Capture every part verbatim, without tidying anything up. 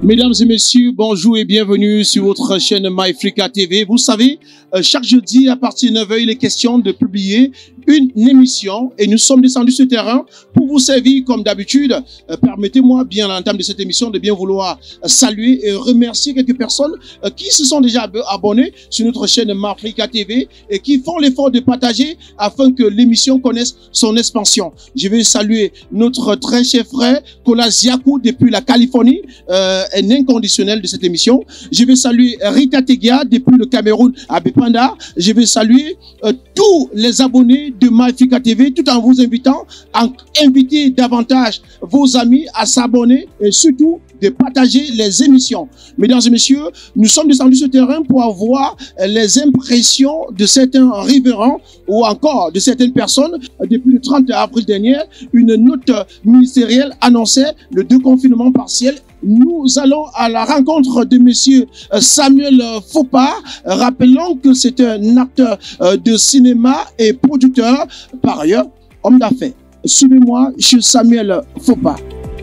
Mesdames et messieurs, bonjour et bienvenue sur votre chaîne MyAfrica T V. Vous savez, chaque jeudi à partir de neuf heures, il est question de publier une émission et nous sommes descendus sur le terrain pour vous servir comme d'habitude. Permettez-moi bien à l'entame de cette émission de bien vouloir saluer et remercier quelques personnes qui se sont déjà abonnées sur notre chaîne MyAfrica T V et qui font l'effort de partager afin que l'émission connaisse son expansion. Je vais saluer notre très cher frère Kola Ziakou depuis la Californie, euh, un inconditionnel de cette émission. Je vais saluer Rita Tegia depuis le Cameroun à Bepanda. Je vais saluer euh, tous les abonnés de MyAfrica T V tout en vous invitant à inviter davantage vos amis à s'abonner et surtout de partager les émissions. Mesdames et messieurs, nous sommes descendus sur le terrain pour avoir les impressions de certains riverains ou encore de certaines personnes. Depuis le trente avril dernier, une note ministérielle annonçait le déconfinement partiel. Nous allons à la rencontre de monsieur Samuel Fopa. Rappelons que c'est un acteur de cinéma et producteur, par ailleurs, homme d'affaires. Suivez-moi chez Samuel Fopa.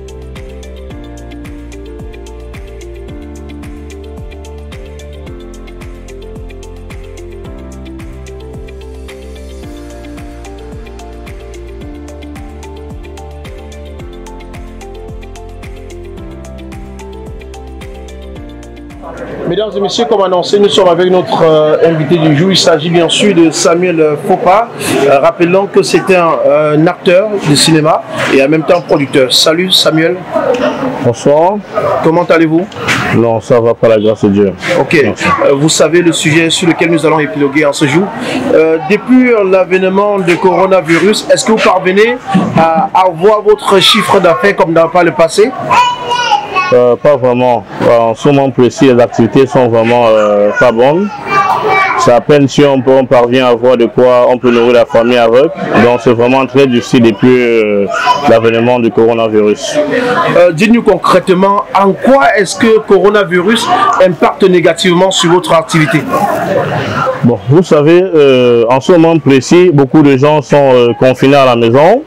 Mesdames et messieurs, comme annoncé, nous sommes avec notre euh, invité du jour. Il s'agit bien sûr de Samuel Fopa. Euh, rappelons que c'est un, euh, un acteur de cinéma et en même temps producteur. Salut Samuel. Bonsoir. Comment allez-vous? Non, ça va pas, la grâce de Dieu. Ok. Euh, vous savez le sujet sur lequel nous allons épiloguer en ce jour. Euh, depuis l'avènement du coronavirus, est-ce que vous parvenez à avoir votre chiffre d'affaires comme dans le passé? Euh, pas vraiment. En ce moment précis, les activités sont vraiment euh, pas bonnes. C'est à peine si on, peut, on parvient à avoir de quoi on peut nourrir la famille avec. Donc c'est vraiment très difficile depuis euh, l'avènement du coronavirus. Euh, Dites-nous concrètement, en quoi est-ce que le coronavirus impacte négativement sur votre activité? Bon, vous savez, euh, en ce moment précis, beaucoup de gens sont euh, confinés à la maison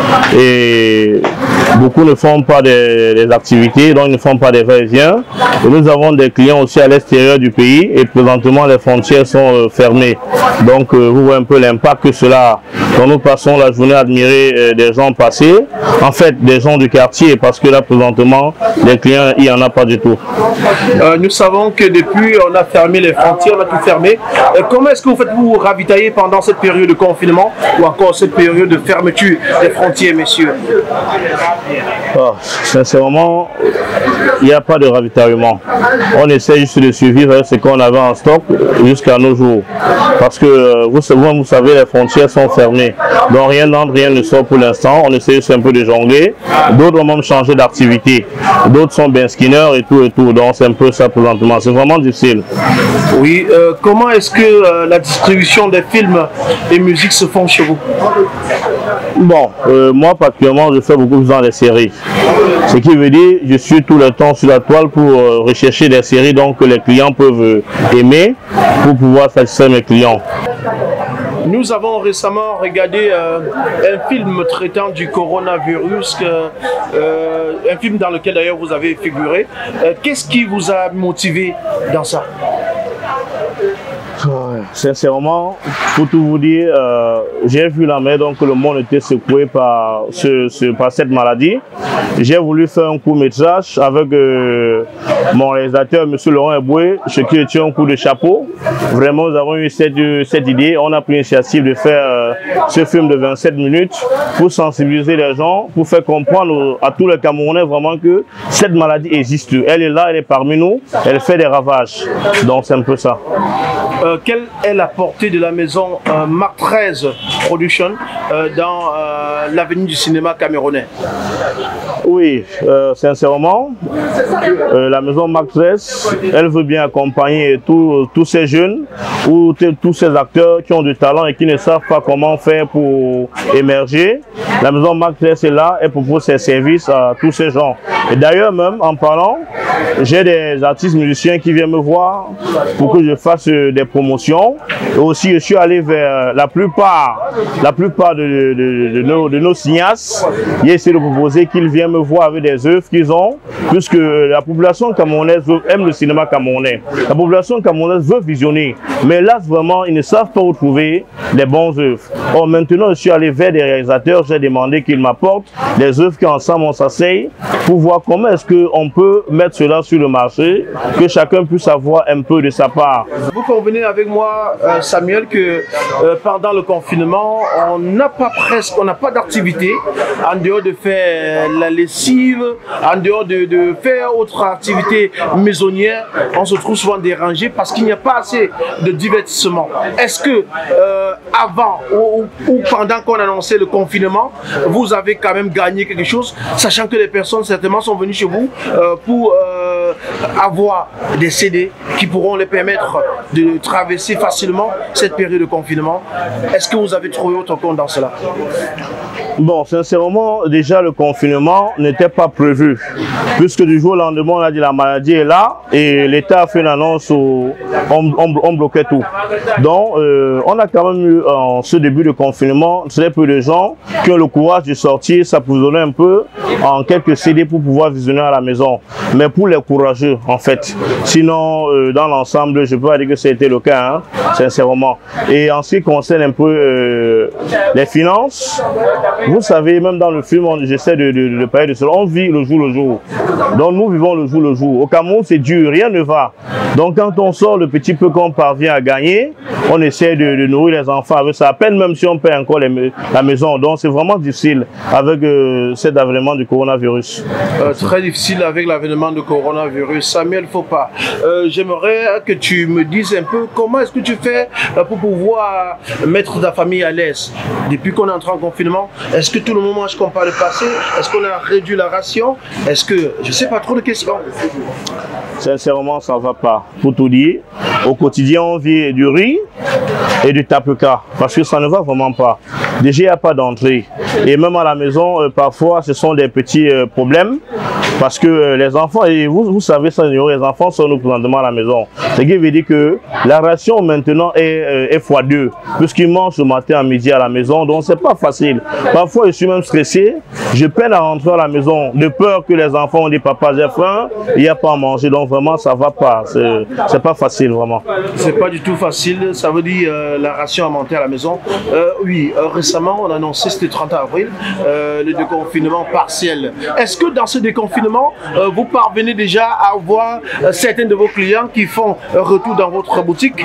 et beaucoup ne font pas des, des activités, donc ils ne font pas des va-et-vient. Et nous avons des clients aussi à l'extérieur du pays et présentement les frontières sont euh, fermées. Donc euh, vous voyez un peu l'impact que cela a. Donc nous passons la journée à admirer euh, des gens passer, en fait des gens du quartier, parce que là présentement les clients il n'y en a pas du tout. Euh, nous savons que depuis on a fermé les frontières, on a tout fermé. Euh, comment est-ce que vous faites pour vous ravitailler pendant cette période de confinement ou encore cette période de fermeture des frontières, messieurs? Oh, sincèrement, il n'y a pas de ravitaillement. On essaie juste de survivre ce qu'on avait en stock jusqu'à nos jours. Parce que vous, vous savez, les frontières sont fermées. Donc rien n'entre, rien ne sort pour l'instant. On essaie juste un peu de jongler. D'autres ont même changé d'activité. D'autres sont bien skinners et tout et tout. Donc c'est un peu ça présentement. C'est vraiment difficile. Oui, euh, comment est-ce que euh, la distribution des films et musiques se font chez vous? Bon, euh, moi particulièrement, je fais beaucoup dans les séries. Ce qui veut dire, je suis tout le temps sur la toile pour euh, rechercher des séries donc, que les clients peuvent euh, aimer pour pouvoir satisfaire mes clients. Nous avons récemment regardé euh, un film traitant du coronavirus, que, euh, un film dans lequel d'ailleurs vous avez figuré. Euh, Qu'est-ce qui vous a motivé dans ça? Sincèrement, pour tout vous dire, euh, j'ai vu la mer, donc le monde était secoué par, ce, ce, par cette maladie. J'ai voulu faire un court métrage avec euh, mon réalisateur, M. Laurent Eboué, ce qui était un coup de chapeau. Vraiment, nous avons eu cette, cette idée. On a pris l'initiative de faire euh, ce film de vingt-sept minutes pour sensibiliser les gens, pour faire comprendre à tous les Camerounais vraiment que cette maladie existe. Elle est là, elle est parmi nous, elle fait des ravages. Donc c'est un peu ça. Euh, quelle est la portée de la maison euh, Mark treize Production euh, dans euh, l'avenir du cinéma camerounais? Oui, euh, sincèrement, euh, la maison Mark treize, elle veut bien accompagner tous tous ces jeunes ou tous ces acteurs qui ont du talent et qui ne savent pas comment faire pour émerger. La maison Mark treize est là et propose ses services à tous ces gens. Et d'ailleurs même, en parlant, j'ai des artistes musiciens qui viennent me voir pour que je fasse des promotions. Et aussi, je suis allé vers la plupart, la plupart de, de, de, de, nos, de nos cinéastes. J'ai essayé de proposer qu'ils viennent me voir avec des œuvres qu'ils ont, puisque la population camerounaise aime le cinéma camerounais. La population camerounaise veut visionner, mais là vraiment ils ne savent pas où trouver les bonnes œuvres. Or maintenant je suis allé vers des réalisateurs, j'ai demandé qu'ils m'apportent des œuvres qu'ensemble on s'asseye pour voir comment est-ce qu'on peut mettre cela sur le marché, que chacun puisse avoir un peu de sa part. Vous convenez avec moi, euh, Samuel, que euh, pendant le confinement, on n'a pas presque, on n'a pas d'activité en dehors de faire la lessive, en dehors de, de faire autre activité maisonnière. On se trouve souvent dérangé parce qu'il n'y a pas assez de divertissement. Est-ce que euh, avant ou, ou pendant qu'on annonçait le confinement, vous avez quand même gagné quelque chose, sachant que les personnes certainement sont venues chez vous euh, pour euh, avoir des C D qui pourront les permettre de traverser facilement cette période de confinement? Est-ce que vous avez trouvé votre compte dans cela? Bon, sincèrement, déjà le confinement n'était pas prévu, puisque du jour au lendemain, on a dit la maladie est là et l'État a fait une annonce où on, on, on bloquait tout. Donc, euh, on a quand même eu en ce début de confinement très peu de gens qui ont le courage de sortir, s'approvisionner un peu en quelques C D pour pouvoir visionner à la maison. Mais pour les courageux, en fait. Sinon, euh, dans l'ensemble, je peux pas dire que c'était le cas, hein, sincèrement. Et en ce qui concerne un peu euh, les finances, vous savez, même dans le film, j'essaie de, de, de parler de cela, on vit le jour le jour. Donc nous vivons le jour le jour. Au Cameroun, c'est dur, rien ne va. Donc quand on sort le petit peu qu'on parvient à gagner, on essaie de, de nourrir les enfants avec ça, à peine même si on paie encore les, la maison. Donc c'est vraiment difficile avec euh, cet avènement du coronavirus. Euh, très difficile avec l'avènement du coronavirus. Samuel Fopa, euh, j'aimerais que tu me dises un peu comment est-ce que tu fais pour pouvoir mettre ta famille à l'aise. Depuis qu'on est entré en confinement, est-ce que tout le monde mange comme par le passé? Est-ce qu'on a réduit la ration? Est-ce que... Je ne sais pas trop de questions. Sincèrement, ça ne va pas. Pour tout dire, au quotidien, on vit du riz et du tapeka, parce que ça ne va vraiment pas. Déjà, il n'y a pas d'entrée. Et même à la maison, euh, parfois, ce sont des petits euh, problèmes, parce que euh, les enfants, et vous, vous savez ça, les enfants sont nous présentement à la maison. Ce qui veut dire que la ration maintenant est, euh, est fois deux, puisqu'ils mangent le matin à midi à la maison, donc c'est pas facile. Parfois, je suis même stressé, je peine à rentrer à la maison, de peur que les enfants ont dit papa, j'ai faim, il n'y a pas à manger, donc vraiment, ça va pas. C'est pas facile, vraiment. C'est pas du tout facile, ça veut dire euh, la ration à monter à la maison. Euh, oui, euh, récemment, on a annoncé, c'était le trente avril, euh, le déconfinement partiel. Est-ce que dans ce déconfinement, euh, vous parvenez déjà à voir euh, certains de vos clients qui font euh, retour dans votre boutique?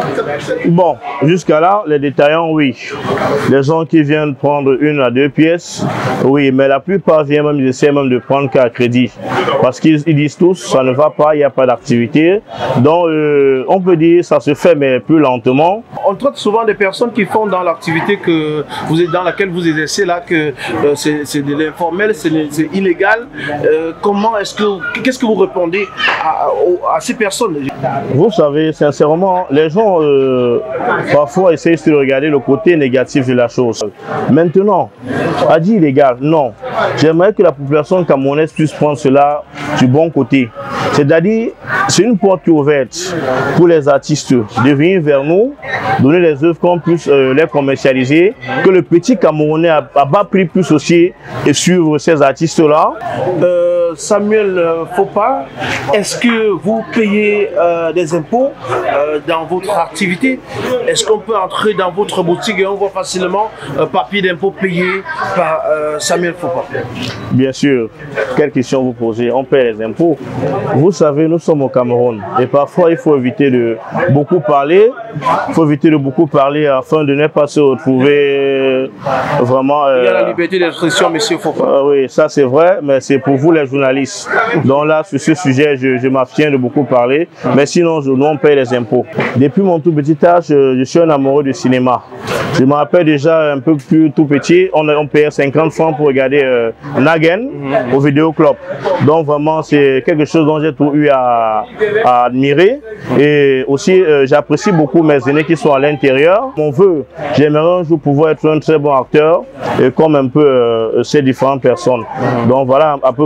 Bon, jusqu'à là, les détaillants, oui. Les gens qui viennent prendre une à deux pièces, oui, mais la plupart viennent même, ils essaient même de prendre qu'à crédit. Parce qu'ils disent tous, ça ne va pas, il n'y a pas d'activité. Donc, euh, on peut dire, ça se fait, mais plus lentement. On traite souvent des personnes qui font dans l'activité que vous êtes dans laquelle vous exercez là, que euh, c'est de l'informel, c'est illégal. Euh, comment est-ce que, qu'est-ce que vous répondez à, à ces personnes? Vous savez, sincèrement, les gens euh, parfois essayent de regarder le côté négatif de la chose. Maintenant, à dire illégal, non. J'aimerais que la population camerounaise puisse prendre cela du bon côté. C'est-à-dire, c'est une porte qui est ouverte pour les artistes de venir vers nous, donner les œuvres qu'on puisse euh, les commercialiser, que le petit Camerounais à, à bas prix puisse aussi et suivre ces artistes-là. Euh, Samuel euh, Fopa, est-ce que vous payez euh, des impôts euh, dans votre activité? Est-ce qu'on peut entrer dans votre boutique et on voit facilement euh, papier d'impôt payé par euh, Samuel Fopa? Bien sûr. Quelle question vous posez? On paie les impôts. Vous savez, nous sommes au Cameroun et parfois il faut éviter de beaucoup parler. Il faut éviter de beaucoup parler afin de ne pas se retrouver vraiment... Euh, il y a la liberté d'expression, monsieur Fopa. Euh, oui, ça c'est vrai, mais c'est pour vous les journalistes. Donc là, sur ce sujet, je, je m'abstiens de beaucoup parler. Mais sinon, je, nous, on paye les impôts. Depuis mon tout petit âge, je, je suis un amoureux du cinéma. Je me rappelle déjà un peu plus tout petit, on, on payait cinquante francs pour regarder euh, Nagen au Vidéo Club. Donc vraiment, c'est quelque chose dont j'ai tout eu à, à admirer. Et aussi, euh, j'apprécie beaucoup mes aînés qui sont à l'intérieur. Mon vœu, j'aimerais un jour pouvoir être un très bon acteur, et comme un peu euh, ces différentes personnes. Donc voilà à peu près ce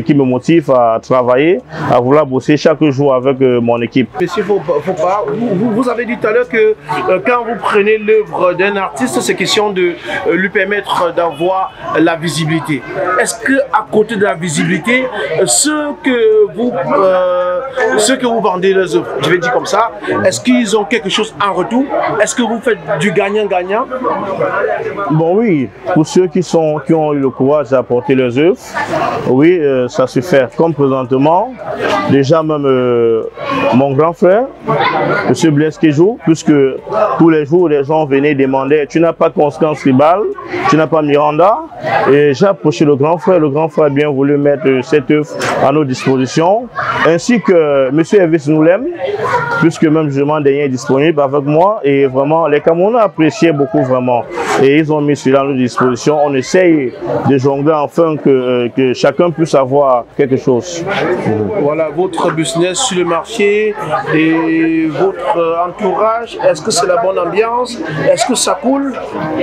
qui me motive à travailler, à vouloir bosser chaque jour avec euh, mon équipe. Monsieur Fopa, vous, vous avez dit tout à l'heure que euh, quand vous prenez l'œuvre d'un artiste, c'est question de euh, lui permettre d'avoir la visibilité. Est-ce que à côté de la visibilité, euh, ceux que vous euh, ceux que vous vendez les œuvres, je vais dire comme ça, est-ce qu'ils ont quelque chose en retour? Est-ce que vous faites du gagnant-gagnant? Bon oui, pour ceux qui sont qui ont eu le courage d'apporter leurs œuvres, oui, euh, ça se fait. Comme présentement, déjà même euh, mon grand frère, M. Blaise Kejou, puisque tous les jours les gens venaient demander, tu n'as pas Constance Ribal, tu n'as pas Miranda, et j'ai approché le grand frère, le grand frère a bien voulu mettre euh, cette œuvre à nos dispositions, ainsi que M. Elvis Noulem, puisque même justement dernier est disponible avec moi, et vraiment les Camerounais appréciaient beaucoup vraiment, et ils ont mis cela à nos dispositions. On essaye de jongler enfin que, euh, que chacun puisse avoir quelque chose. Voilà, votre business sur le marché et votre entourage, est-ce que c'est la bonne ambiance? Est-ce que ça coule?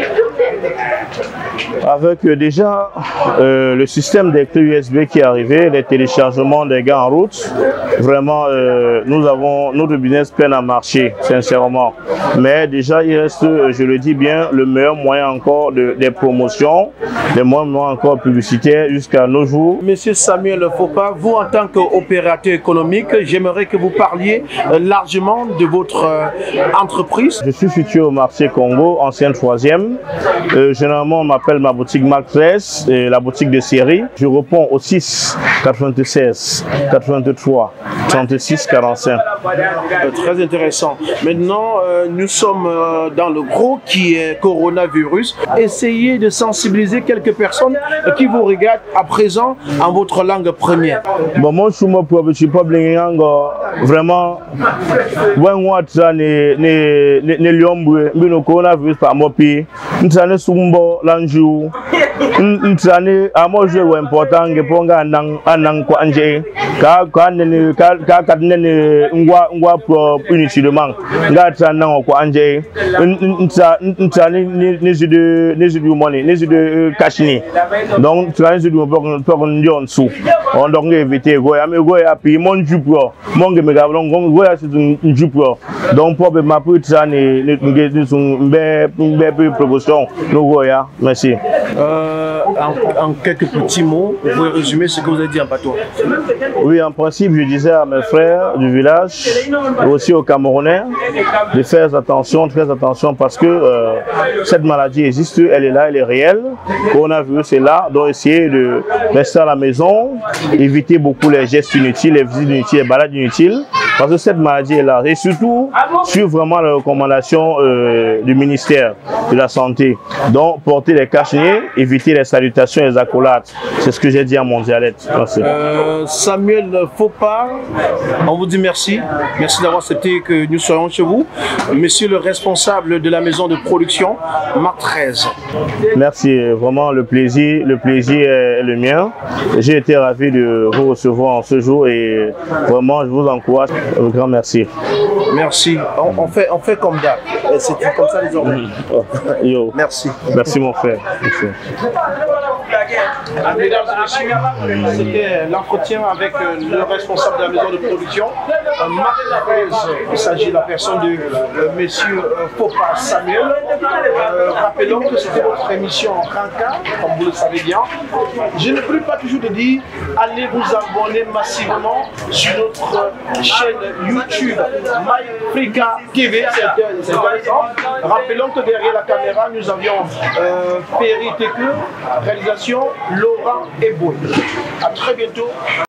Avec euh, déjà euh, le système des clés U S B qui est arrivé, les téléchargements des gars en route, vraiment euh, nous avons notre business peine à marcher, sincèrement. Mais déjà il reste, je le dis bien, le meilleur moyen encore de, des promotions, des moyens encore publicitaires jusqu'à nos jours. Monsieur Samuel Fopa, vous en tant qu'opérateur économique, j'aimerais que vous parliez largement de votre euh, entreprise. Je suis situé au marché Congo, ancienne troisième. Euh, généralement on m'appelle ma boutique Mark treize, et la boutique de série. Je réponds au six quatre-vingt-seize quatre-vingt-trois trente-six quarante-cinq. Euh, très intéressant. Maintenant, euh, nous sommes euh, dans le gros qui est coronavirus. Essayez de sensibiliser quelques personnes euh, qui vous regardent à présent en votre langue première. Bon, moi, je suis je suis pas vraiment. When ça ne ne ne ne liombre, le coronavirus par moi pi. Nous sommes sumbo l'anjou. Nous sommes à moi je important que ponga anang anang ko anje. Ka ka ne ka ka ka ne ngwa ngwa pro inutilement. Nga tsana ko anje. Nta nta ne ne de ne de money ne de cash ni. Donc tu as ne de pour pour ndion sou. On doit éviter goya mais goya pi mon jupro. Mon ge me ga long goya c'est un jupro. Donc problème ma pour ça ne ne ne son be be promotion no goya. Merci. Euh, en, en quelques petits mots, vous pouvez résumer ce que vous avez dit en patois? Oui, en principe, je disais à mes frères du village et aussi aux Camerounais de faire attention, très attention, parce que euh, cette maladie existe, elle est là, elle est réelle. Le coronavirus est là, donc essayer de rester à la maison, éviter beaucoup les gestes inutiles, les visites inutiles, les balades inutiles, parce que cette maladie est là. Et surtout, suivre vraiment les recommandations euh, du ministère de la Santé. Donc, porter les cache-nez, éviter les salutations et les accolades. C'est ce que j'ai dit à mon dialecte. Euh, Samuel Fopa, on vous dit merci. Merci d'avoir accepté que nous soyons chez vous. Monsieur le responsable de la maison de production, Mark treize. Merci, vraiment le plaisir, le plaisir est le mien. J'ai été ravi de vous recevoir en ce jour et vraiment je vous encourage. Un grand merci. Merci. On, on fait, on fait comme d'hab. C'est comme ça les ordres. Yo. Merci. Merci mon frère. Merci. Mesdames et messieurs, c'était l'entretien avec le responsable de la maison de production, Mark treize. Il s'agit de la personne de euh, monsieur Fopa Samuel. Euh, rappelons que c'était votre émission en Ranka, comme vous le savez bien. Je ne peux pas toujours de dire, allez vous abonner massivement sur notre chaîne YouTube MyAfrica T V. C'est intéressant. Rappelons que derrière la caméra, nous avions euh, Perry Teku, réalisation Laurent Eboué. À très bientôt.